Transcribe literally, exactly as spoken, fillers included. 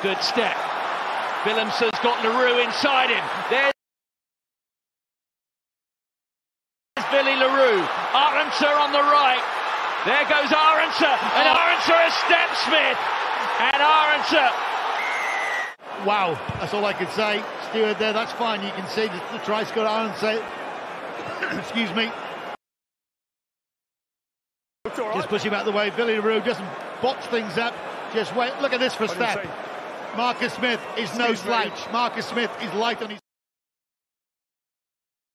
Good step. Willemsen's got LaRue inside him. There's Billy LaRue. Arendse on the right. There goes Arendse. And Arendse has stepped Smith. And Arendse. Wow, that's all I can say. Stewart there, that's fine. You can see the, the try scored Arendse. Excuse me. Right. Just push him out of the way. Billy LaRue doesn't botch things up. Just wait. Look at this for step. Marcus Smith is no slouch. Marcus Smith is light on his...